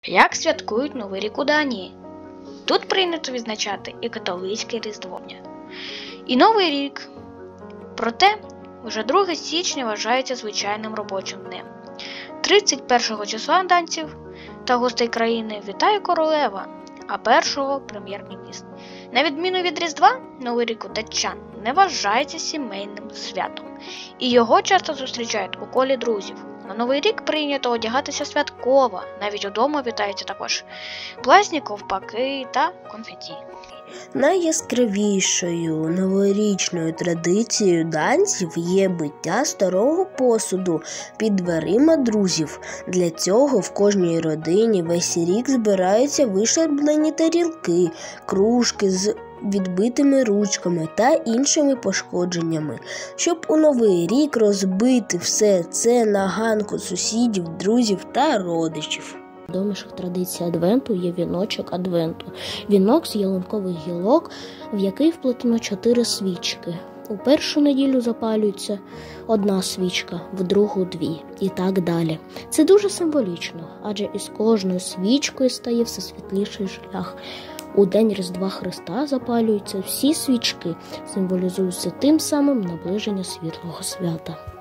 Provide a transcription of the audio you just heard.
Як святкують Новий рік у Данії? Тут прийнято відзначати і католицьке Різдво, і Новий рік. Проте, вже 2 січня вважається звичайним робочим днем. 31 числа данців та гостей країни вітає королева, а 1-го – прем'єр-міністр. На відміну від Різдва, Новий рік у датчан не вважається сімейним святом, і його часто зустрічають у колі друзів. На Новий рік прийнято одягатися святково, навіть удома вітаються також пласні ковпаки та конфеті. Найяскравішою новорічною традицією данців є биття старого посуду під дверима друзів. Для цього в кожній родині весь рік збираються вишарблені тарілки, кружки з відбитими ручками та іншими пошкодженнями, щоб у Новий рік розбити все це на ганку сусідів, друзів та родичів. Найвідоміших традицій Адвенту є віночок Адвенту. Вінок з ялинкових гілок, в який вплетено 4 свічки. У першу неділю запалюється 1 свічка, в другу 2 і так далі. Це дуже символічно, адже із кожною свічкою стає все світліший шлях. У день Різдва Христа запалюються всі свічки, символізуються тим самим наближення світлого свята.